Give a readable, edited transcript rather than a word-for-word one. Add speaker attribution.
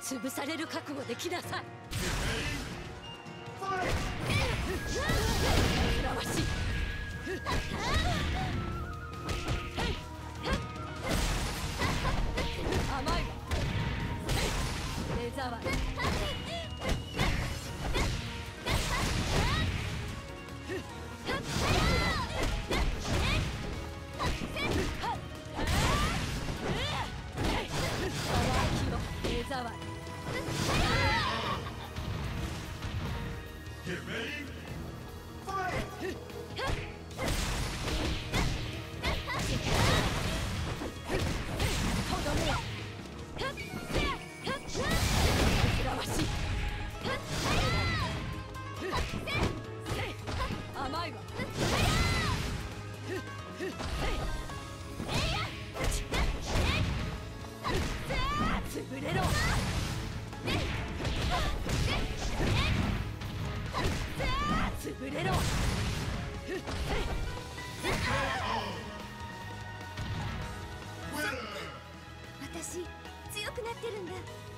Speaker 1: 潰される覚悟で来なさい。煩わしい。甘いわ。目障り。目障り。
Speaker 2: Get ready, fight!
Speaker 1: とどめよ。煩わしい。甘いわ。潰れろ。潰れろ。
Speaker 3: 私強くなってるんだ。